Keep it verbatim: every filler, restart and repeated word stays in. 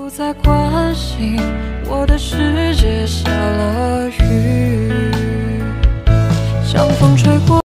不再关心，我的世界下了雨，像风吹过。